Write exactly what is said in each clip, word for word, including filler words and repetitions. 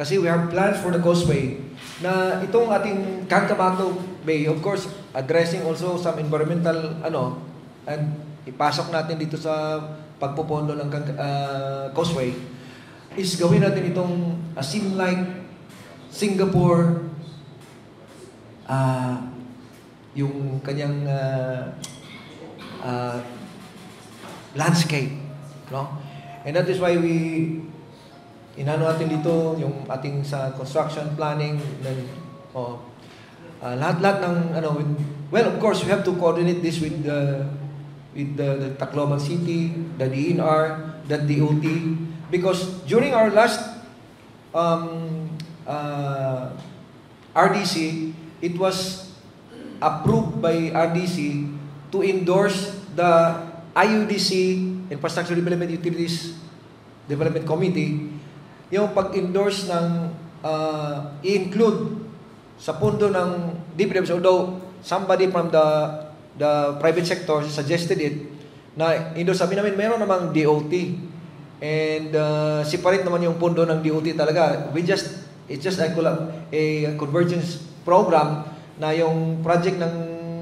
Kasi we have plans for the causeway na itong ating Cancabato Bay, of course, addressing also some environmental, ano, and ipasok natin dito sa pagpupondo ng uh, causeway, is gawin natin itong uh, seem like Singapore, uh, yung kanyang uh, uh, landscape, no? And that is why we inano natin dito yung ating sa construction planning ng oh, uh, lahat-lahat ng ano with, well, of course we have to coordinate this with the with the, the Tacloban City, the D N R, the D O T, because during our last um, uh, R D C, it was approved by R D C to endorse the I U D C, Infrastructure Development Utilities Development Committee, yung pag-endorse ng uh, i-include sa pundo ng D P W H, although somebody from the the private sector suggested it, na endorse. Sabi namin, meron namang D O T, and uh, separate naman yung pundo ng D O T talaga. We just, it's just a, a convergence program na yung project ng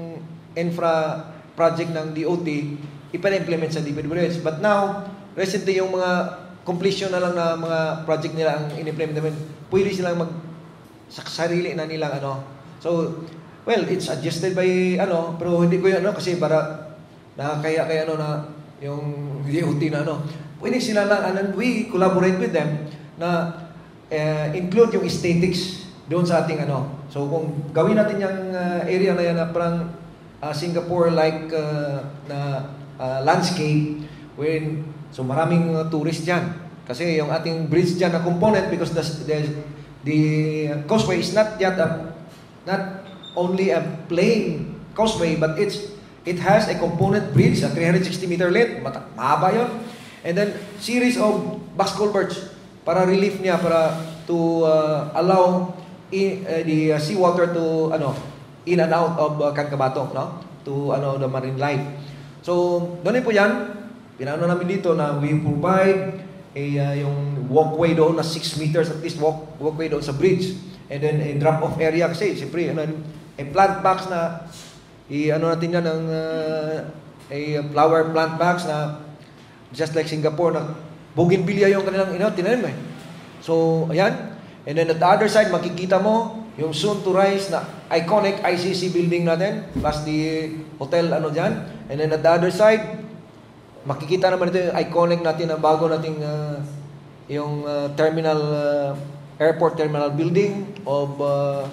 infra project ng D O T ipa-implement sa D P W H. But now, recently yung mga completion na lang na mga project nila ang in-implement namin, pwede silang mag sa sarili na nilang ano. So, well, it's adjusted by ano, pero hindi ko yun ano, kasi para nakakaya kaya ano na yung D O T na ano. Pwede sila lang, and we collaborate with them na uh, include yung aesthetics doon sa ating ano. So, kung gawin natin yung uh, area na yan na parang uh, Singapore-like uh, na uh, landscape, wherein so maraming uh, tourist dyan. Kasi yung ating bridge dyan na component, because the, the, the causeway is not yet a, not only a plain causeway, but it's it has a component bridge, a three hundred sixty meter length, mahaba yun. And then, series of box culverts para relief niya, para to uh, allow in, uh, the uh, seawater to, ano, in and out of uh, Cancabato, no? To, ano, the marine life. So, doon po yan. Pinano namin dito na we provide a, uh, yung walkway doon na six meters, at least walk, walkway doon sa bridge. And then a drop-off area kasi, siyempre, ano, a plant box na, i-ano natin yan ng uh, a flower plant box na just like Singapore na bougainvillea yung kanilang ino, tinanim eh. So, ayan. And then at the other side, makikita mo yung soon to rise na iconic I C C building natin, plus the hotel ano dyan. And then at the other side, makikita naman ito yung iconic natin na bago nating uh, yung uh, terminal, uh, airport terminal building of uh,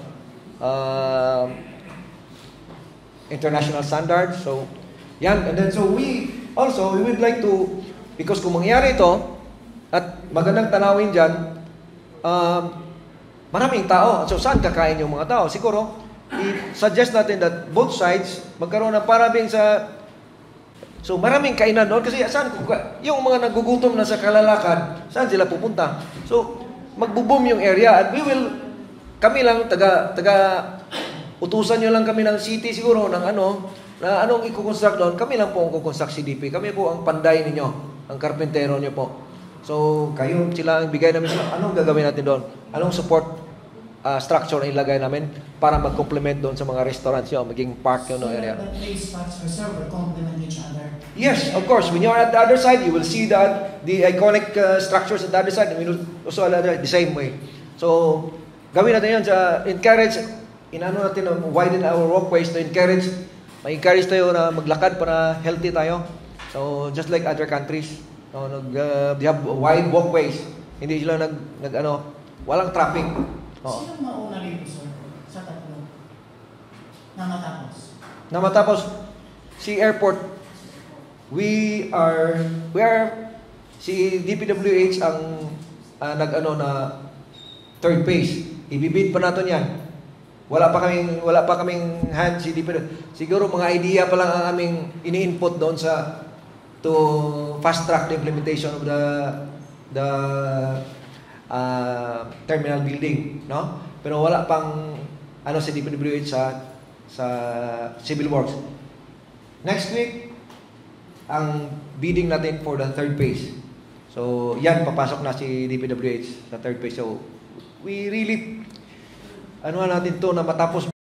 uh, international standards. So, yan. And then, so we, also, we would like to, because kung mangyari ito, at magandang tanawin dyan, um, maraming tao. So, saan kakain yung mga tao? Siguro, i-suggest natin that both sides, magkaroon ng parabing sa, so, maraming kainan doon. Kasi, saan, yung mga nagugutom na sa kalalakad, saan sila pupunta? So, magbo-boom yung area, at we will, kami lang, taga, taga, utusan nyo lang kami ng city siguro, ng ano, na anong i-construct doon, kami lang po ang kukonstruct C D P. Kami po ang panday ninyo, ang karpentero nyo po. So, kayo, sila ang bigay namin sila. Anong gagawin natin doon? Anong support uh, structure na ilagay namin para mag-complement doon sa mga restaurants nyo, maging park yun, no, area. So, the place spots for server complement each other? Yes, of course. When you're at the other side, you will see that the iconic uh, structures at the other side, and we will also the same way. So, gawin natin yun sa encourage, inano natin na widen our walkways to encourage, ma-encourage tayo na maglakad para healthy tayo. So, just like other countries, no, nag, uh, they have wide walkways. Hindi sila nag, nag ano, walang traffic. Oh. Sino mauna rito, sir, sa tatlo na matapos? Na matapos, si airport, we are, we are, si D P W H ang uh, nag-ano na third phase. Ibibid pa natin yan. Wala pa kaming wala pa kaming hand si D P W H. Siguro mga idea pa lang ang aming ini-input doon sa to fast track the implementation of the the uh, terminal building, no? Pero wala pang ano si D P W H sa sa civil works. Next week ang bidding natin for the third phase. So, yan papasok na si D P W H sa third phase. So, we really, ano nga natin to na matapos